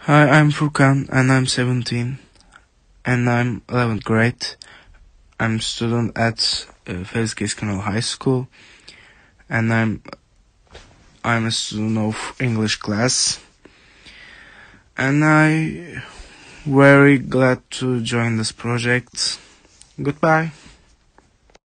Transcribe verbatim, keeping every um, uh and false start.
Hi, I'm Furkan and I'm seventeen and I'm eleventh grade. I'm a student at uh, Fez Keskinol High School and I'm I'm a student of English class and I very glad to join this project. Goodbye.